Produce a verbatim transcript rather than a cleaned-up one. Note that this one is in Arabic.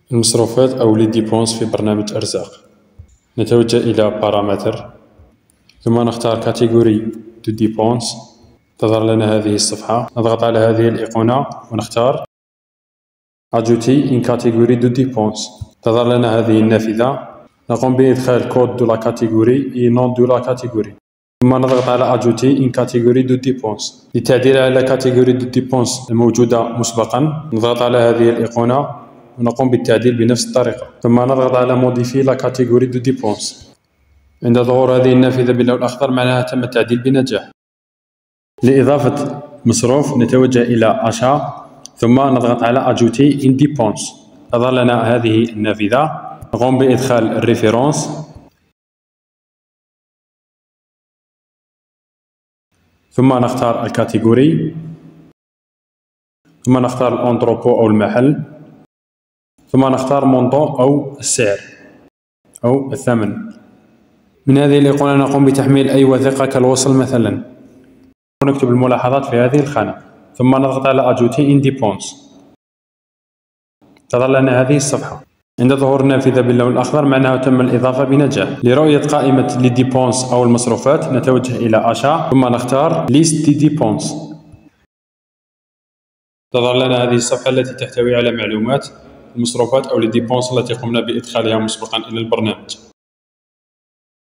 المصروفات أو لي ديبونس في برنامج أرزاق. نتوجه إلى بارامتر، ثم نختار كاتيجوري دو ديبونس. تظهر لنا هذه الصفحة، نضغط على هذه الأيقونة ونختار أجوتي إن كاتيجوري دو ديبونس. تظهر لنا هذه النافذة، نقوم بإدخال كود دو لا كاتيجوري إي نون دو لا كاتيجوري، ثم نضغط على أجوتي إن كاتيجوري دو ديبونس. للتعديل على كاتيجوري دو ديبونس الموجودة مسبقا نضغط على هذه الأيقونة ونقوم بالتعديل بنفس الطريقة، ثم نضغط على موديفي لا كاتيجوري دو ديبونس. عند ظهور هذه النافذة باللون الأخضر معناها تم التعديل بنجاح. لإضافة مصروف نتوجه إلى أشا، ثم نضغط على أجوتي إن ديبونس. تظهر لنا هذه النافذة، نقوم بإدخال الريفيرونس، ثم نختار الكاتيجوري، ثم نختار الأندروبو أو المحل، ثم نختار مونطون أو السعر أو الثمن. من هذه الأيقونة نقوم بتحميل أي وثيقة كالوصل مثلا، ونكتب الملاحظات في هذه الخانة، ثم نضغط على أجوتي إن ديبونس. تظهر لنا هذه الصفحة. عند ظهور النافذة باللون الأخضر معناه تم الإضافة بنجاح. لرؤية قائمة لي ديبونس أو المصروفات نتوجه إلى أشا، ثم نختار ليست دي ديبونس. تظهر لنا هذه الصفحة التي تحتوي على معلومات المصروفات أو لي ديبونس التي قمنا بإدخالها مسبقا إلى البرنامج.